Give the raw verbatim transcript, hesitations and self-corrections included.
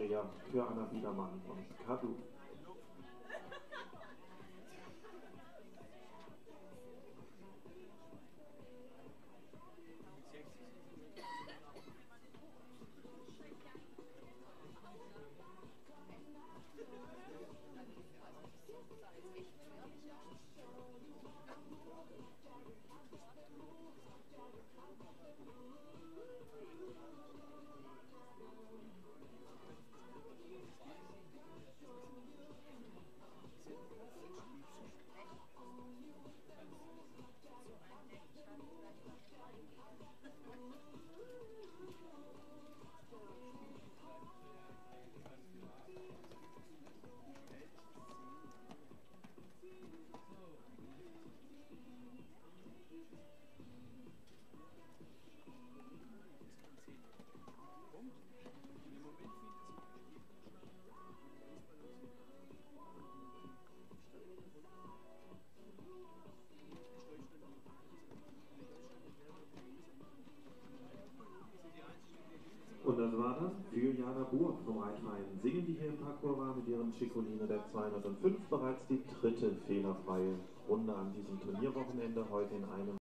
Dreher für Anna Biedermann von Kadu. Und das war das für Jana Burg vom Reitverein Singen, die hier im Parcours war mit ihren Ciccoline der zweihundertfünf. Bereits die dritte fehlerfreie Runde an diesem Turnierwochenende, heute in einem